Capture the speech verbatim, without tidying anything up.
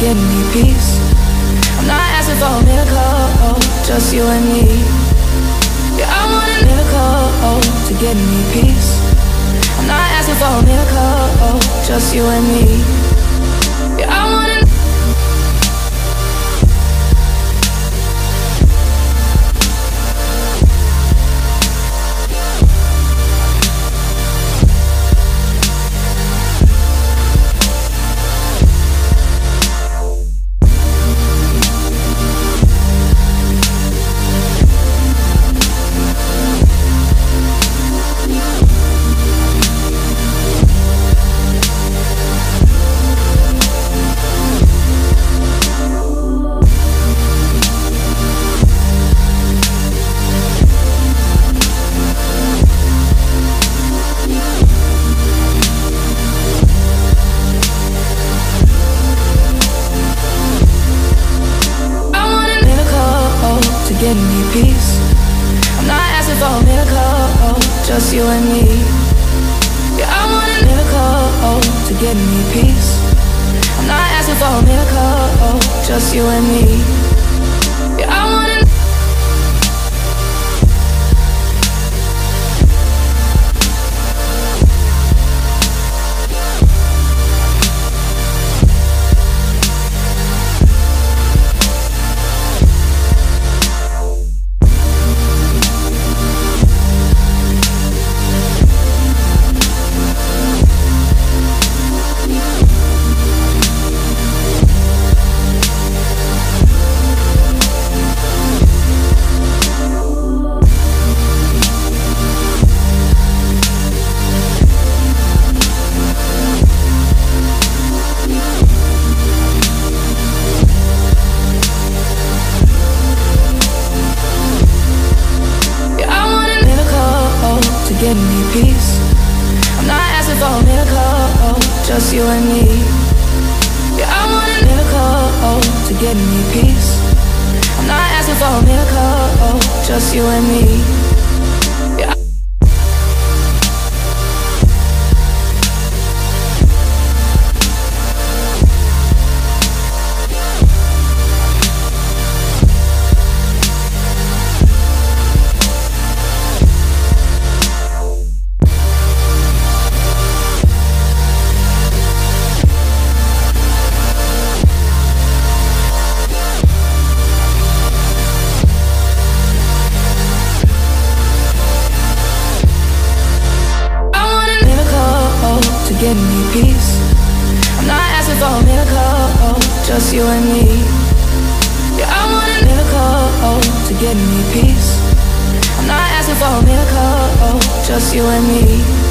getting me peace. I'm not asking for a miracle, just you and me. Yeah, I want a miracle to getting me peace. I'm not asking for a miracle, just you and me. Yeah, I want a getting me peace. I'm not asking for a miracle, just you and me. Yeah, I want a miracle to getting me peace. I'm not asking for a miracle, just you and me. Yeah, I want a getting me peace. I'm not asking for a miracle, just you and me. Yeah, I want a miracle to getting me peace. I'm not asking for a miracle, just you and me. Yeah. Getting me peace. I'm not asking for a miracle, just you and me. Yeah, I want a miracle to getting me peace. I'm not asking for a miracle, just you and me.